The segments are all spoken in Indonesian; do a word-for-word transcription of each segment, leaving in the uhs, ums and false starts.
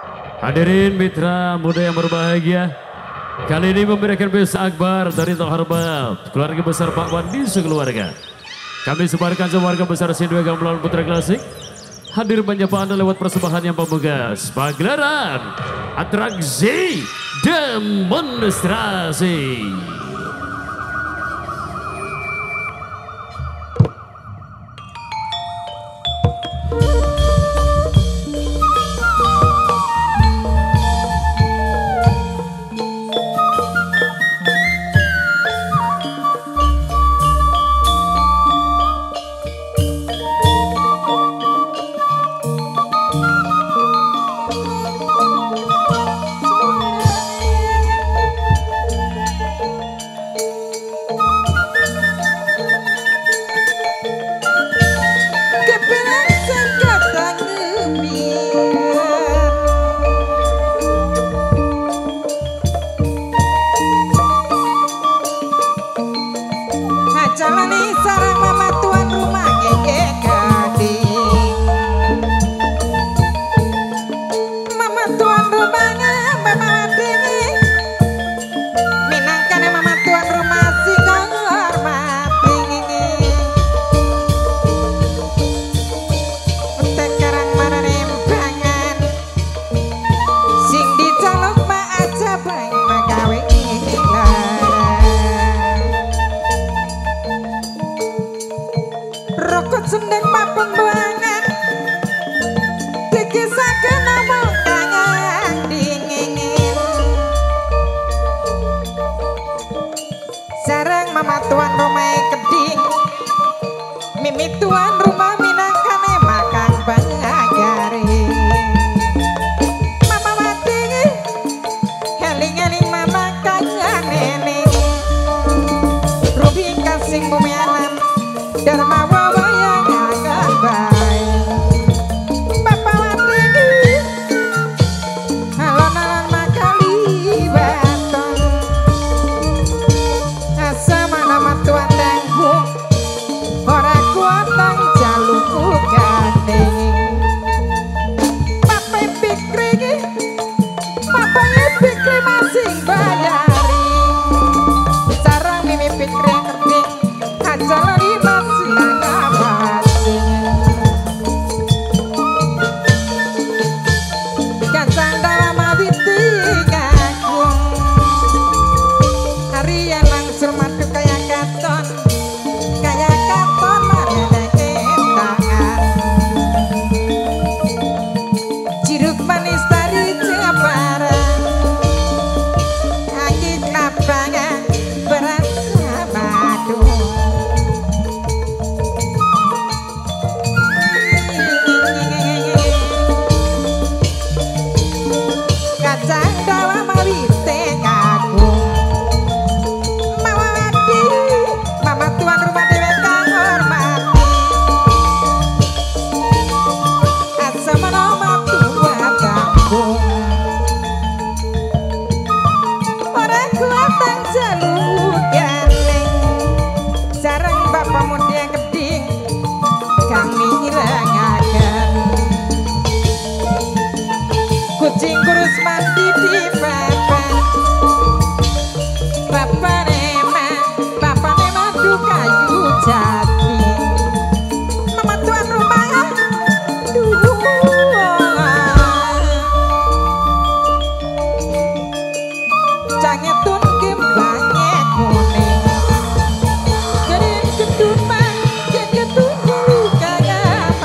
Hadirin mitra muda yang berbahagia, kali ini memberikan pesta akbar dari terhormat keluarga besar Pak Wandi sekeluarga. Kami sebarkan sewarga besar Sindwe Gamelan Putra Klasik hadir menyapa Anda lewat persembahan yang pembegas pagelaran atraksi demonstrasi.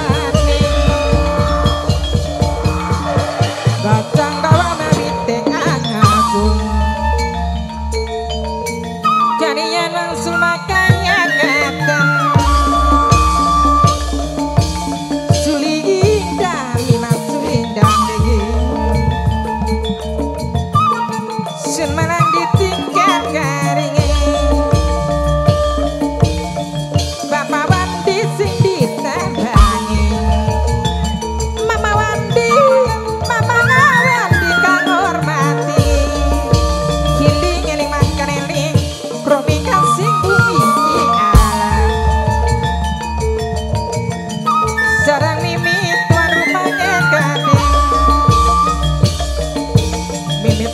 Gajang dawa meriting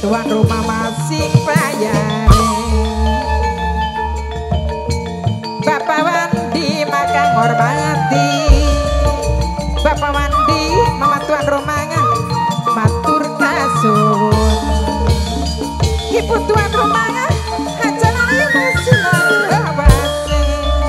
tuan rumah masih bayare. Bapak Wandi maka ngormati, Bapak Wandi mama tuan rumah matur kasuwun. Ibu tuan rumah acara masih lawase,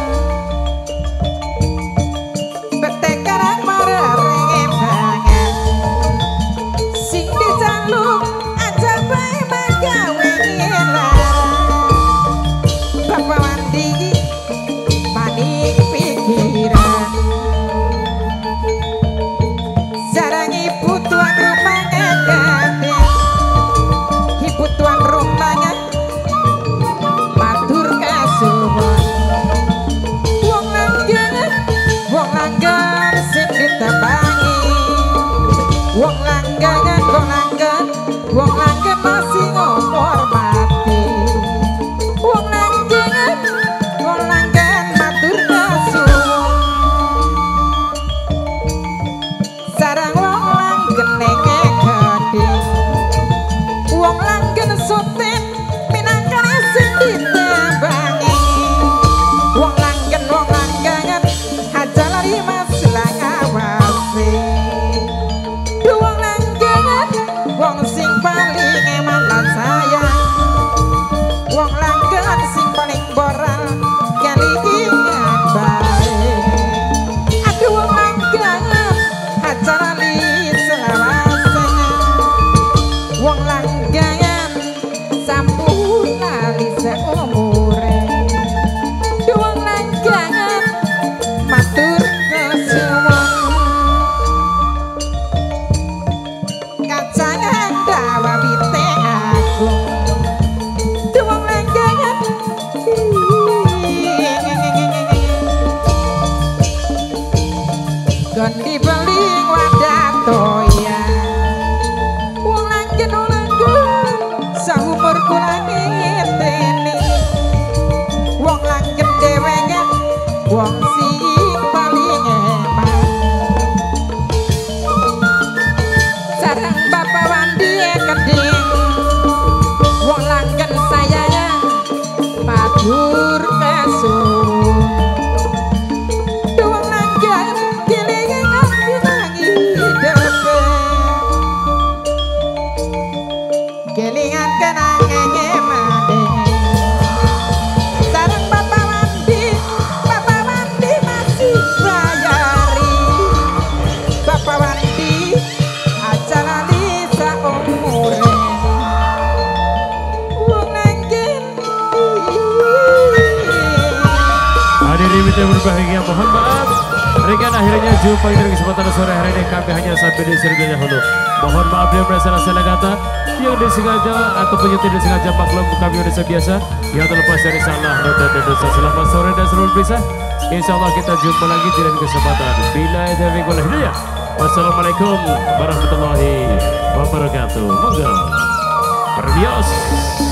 betekarang marering banget, sing dijaluk aja bae magawe ngelarang. Bapak Wandi panik pikiran, sarang ibu tuan rumah ngegade, ibu tuan rumahnya matur kasuwun. Wong langgan, wong langgan sing ditambangi, wong langgan, wong langgan, wong langgan masih ngormati, wong langgan, wong langgan matur kasuwun. Sarang wong langgan nenge gede, wong langgan soten minangkane sing ditambangi, wong langgan, wong langgan aja lari mas lang awase. Wong langgan, wong sing paling eman lan sayang, wong langgan sing paling boral kelingan bae. Aduh wong langgan aja lali selawase, wong langgan sampun lali seumure. Wong langgan matur kasuwun, kacangan dawa bite agung. Wong langgan gondi beling wadah toya, wong langgan, wong langgan saumur kula ngenteni, wong langgan dhewean wong sing paling eman. Sareng Bapak Wandi keding, wong langgan sayang matur kasuwun. Wong langgan kelingan dinangi hidepe, kelingan kenangannya made. Sareng Bapak Wandi, Bapak Wandi masih bayari, Bapak Wandi aja lali saumure. Wong langgan Hadirin yang berbahagia, mohon maaf rekan akhirnya jumpa di kesempatan sore hari ini kami hanya sampai di sini dahulu. Mohon maaf bila bersalah salah kata yang disengaja ataupun yang tidak disengaja, maklum kami sudah biasa yang terlepas dari salah dan dosa. Selamat sore dan selamat bisa. Insya Allah kita jumpa lagi di lain kesempatan. Bila taufiq wal hidayah. Wassalamualaikum warahmatullahi wabarakatuh. Monggo. Perbios.